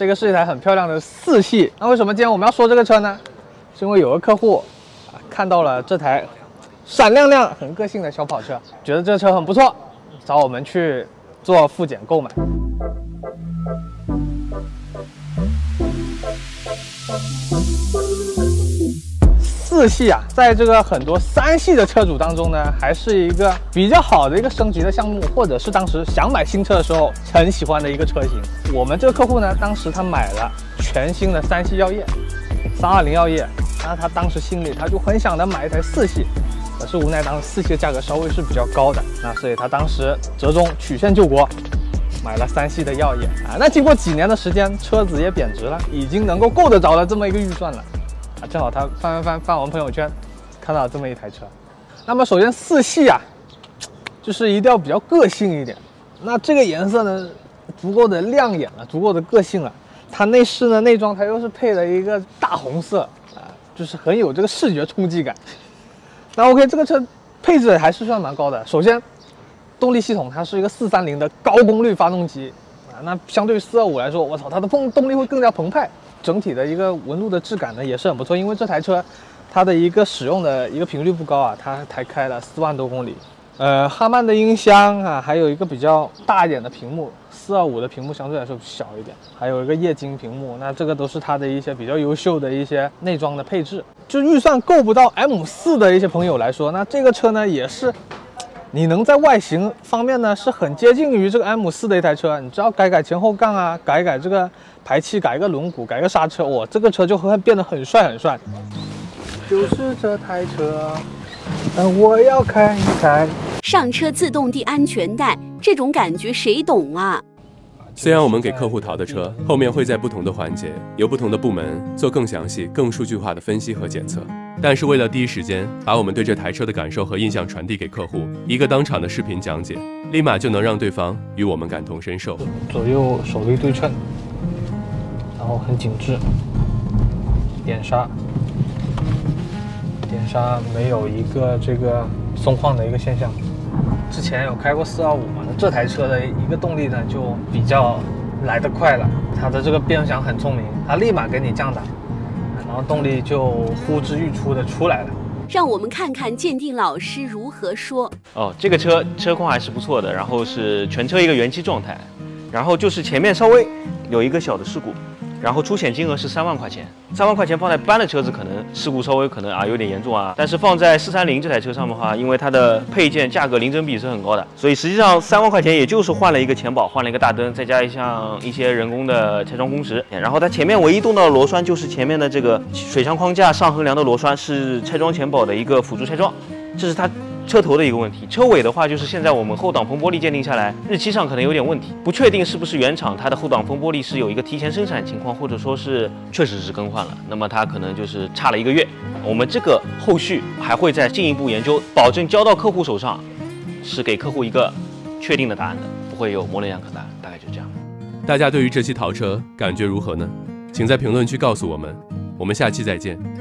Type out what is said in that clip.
这个是一台很漂亮的4系。那为什么今天我们要说这个车呢？是因为有个客户看到了这台闪亮亮、很个性的小跑车，觉得这车很不错，找我们去做复检购买。4系在这个很多3系的车主当中呢，还是一个比较好的一个升级的项目，或者是当时想买新车的时候很喜欢的一个车型。我们这个客户呢，当时他买了全新的3系耀夜，320耀夜，那他当时心里他就很想的买一台4系，可是无奈当时4系的价格稍微是比较高的，那所以他当时折中取现救国，买了3系的耀夜那经过几年的时间，车子也贬值了，已经能够够得着了这么一个预算了。正好他翻我们朋友圈，看到这么一台车。那么首先4系就是一定要比较个性一点。那这个颜色呢，足够的亮眼了，足够的个性了。它内饰呢，内装它又是配了一个大红色就是很有这个视觉冲击感。那 OK， 这个车配置还是算蛮高的。首先，动力系统它是一个430的高功率发动机那相对于425来说，我操，它的动力会更加澎湃。整体的一个纹路的质感呢也是很不错，因为这台车它的一个使用的一个频率不高它才开了4万多公里。哈曼的音箱还有一个比较大一点的屏幕，425的屏幕相对来说小一点，还有一个液晶屏幕，那这个都是它的一些比较优秀的一些内装的配置。就预算够不到 M4 的一些朋友来说，那这个车呢也是。你能在外形方面呢是很接近于这个 M4 的一台车，你只要改前后杠改这个排气，改个轮毂，改个刹车，这个车就会变得很帅。就是这台车，我要开一台。 上车自动系安全带，这种感觉谁懂啊？ 虽然我们给客户淘的车后面会在不同的环节由不同的部门做更详细、更数据化的分析和检测，但是为了第一时间把我们对这台车的感受和印象传递给客户，一个当场的视频讲解，立马就能让对方与我们感同身受。 左右手力对称，然后很紧致，点刹没有一个这个松旷的一个现象。之前有开过425嘛，这台车的一个动力呢就比较来得快了，它的这个变速箱很聪明，它立马给你降档，然后动力就呼之欲出的出来了。 让我们看看鉴定老师如何说。 这个车况还是不错的，然后是全车一个原漆状态，然后就是前面稍微有一个小的事故，然后出险金额是3万块钱，3万块钱放在一般的车子可能事故稍微可能有点严重但是放在430这台车上的话，因为它的配件价格零整比是很高的，所以实际上3万块钱也就是换了一个前保，换了一个大灯，再加一些人工的拆装工时，然后它前面唯一动到的螺栓就是前面的这个水箱框架上横梁的螺栓是拆装前保的一个辅助拆装，这是它车头的一个问题。车尾的话，就是现在我们后挡风玻璃鉴定下来，日期上可能有点问题，不确定是不是原厂它的后挡风玻璃是有一个提前生产情况，或者说是确实是更换了，那么它可能就是差了1个月。我们这个后续还会再进一步研究，保证交到客户手上是给客户一个确定的答案的，不会有模棱两可答案，大概就这样。 大家对于这期淘车感觉如何呢？请在评论区告诉我们，我们下期再见。